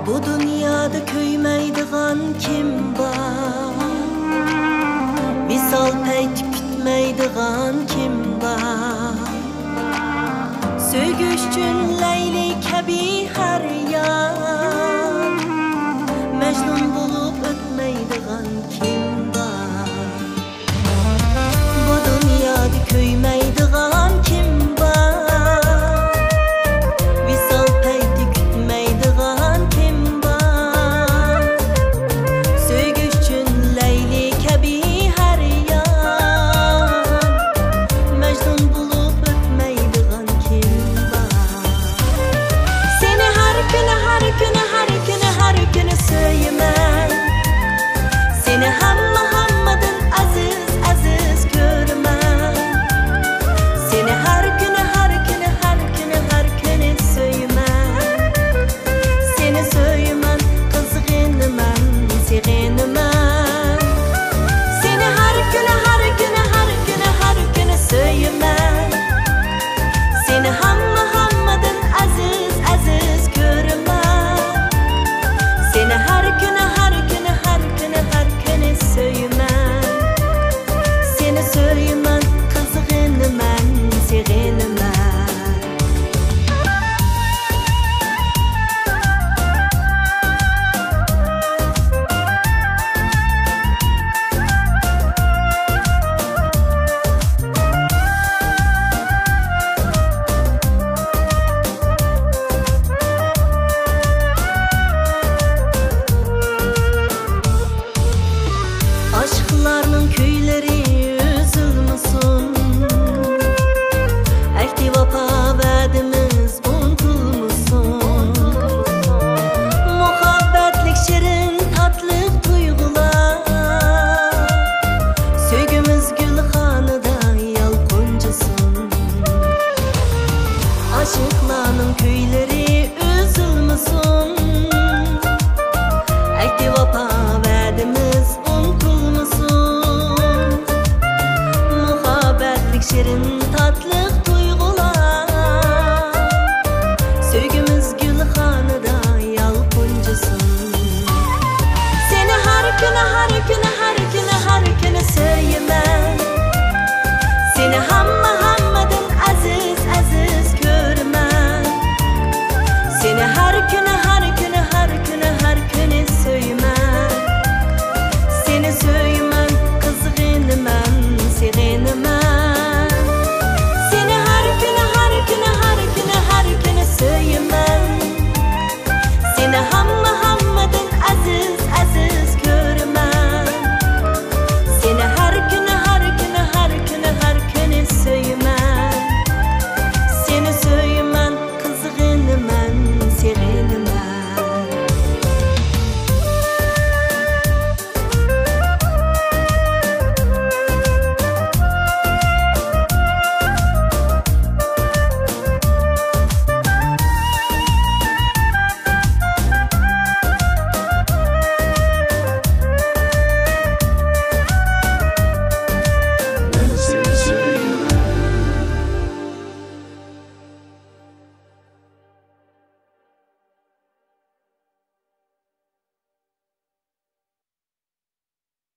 Bu dünyada köymeydiğen kim var? Visal peyt kütmeydiğen kim var? Sögüşçün Leyli kebi her yan, Mecnun bulup ötmeydiğen kim var? Bu dünyada köymeydiğen kim var? Visal peyt kütmeydiğen kim var? Sögüşçün Leyli kebi her yan, Mecnun bulup ötmeydiğen kim var? Seni her günü her günü her günü her günü söylemem. Seni hammadan aziz aziz görmem. Seni her günü her günü her günü her günü söylemem. Seni söylemem, kızgınmam, sevinmem. Seni her günü her günü her günü her günü söylemem. Seni hammadan aziz aziz görmem. Seni her günü her günü her günü her günü söylemem. Seni söylemem, kızgınmam, sevinmem. Aşklarının köyleri üzülmesin. Ehdi vapa verdiğimiz unutulmasın. Muhabbetlik şirin tatlı duygular, Söygümüz gülhanıda yalqıncısın. Aşklarının köyleri üzülmesin. Ehdi vapa verdiğimiz unutulmasın. Muhabbetlik şirin tatlı duygular, Söygümüz gülhanıda yalqıncısın. Seni her günü her günü her günü her günü söylemem. Seni hamma